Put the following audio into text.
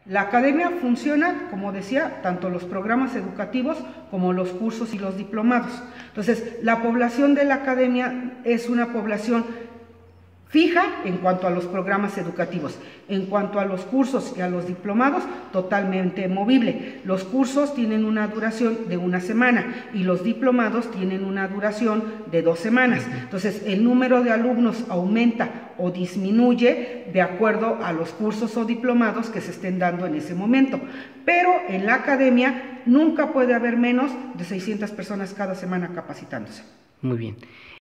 La academia funciona, como decía, tanto los programas educativos como los cursos y los diplomados. Entonces, la población de la academia es una población fija en cuanto a los programas educativos. En cuanto a los cursos y a los diplomados, totalmente movible. Los cursos tienen una duración de 1 semana y los diplomados tienen una duración de 2 semanas. Entonces, el número de alumnos aumenta o disminuye de acuerdo a los cursos o diplomados que se estén dando en ese momento. Pero en la academia nunca puede haber menos de 600 personas cada semana capacitándose. Muy bien.